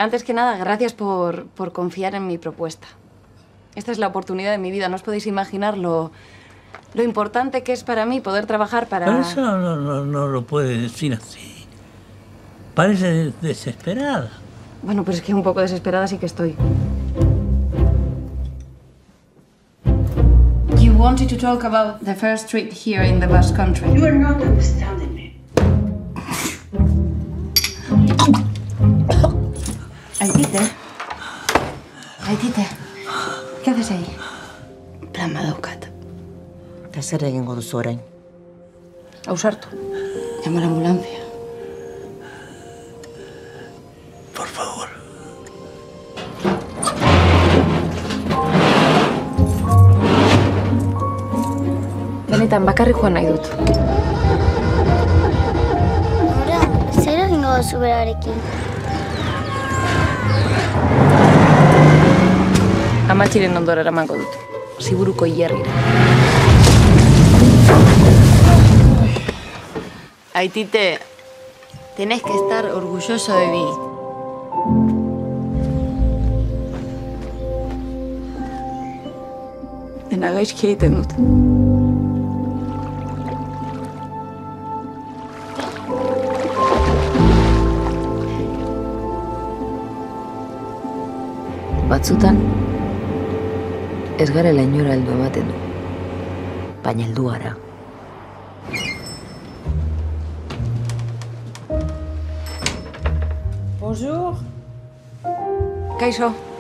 Antes que nada, gracias por confiar en mi propuesta. Esta es la oportunidad de mi vida. No os podéis imaginar lo importante que es para mí poder trabajar para... Pero eso no lo puede decir así. Parece desesperada. Bueno, pero es que un poco desesperada sí que estoy. You wanted to talk about the first street here in the Basque Country. You are not understanding me. Aitite, ¿qué haces ahí? Plan badaukat. Eta zer egingo duzu orain? Ausartu. Llama a la ambulancia. Por favor. Benetan, bakarrik joan nahi dut. Nora, zer egingo duzu berarekin? Amatxiren ondora eramango dut. Ziburuko hierrira. Aitite, tenés que estar orgulloso de mí. Dena gaizki egiten dut. Batzutan, ez garela inora heldu ematen du. Baina heldu gara. Bonjour. Kaixo.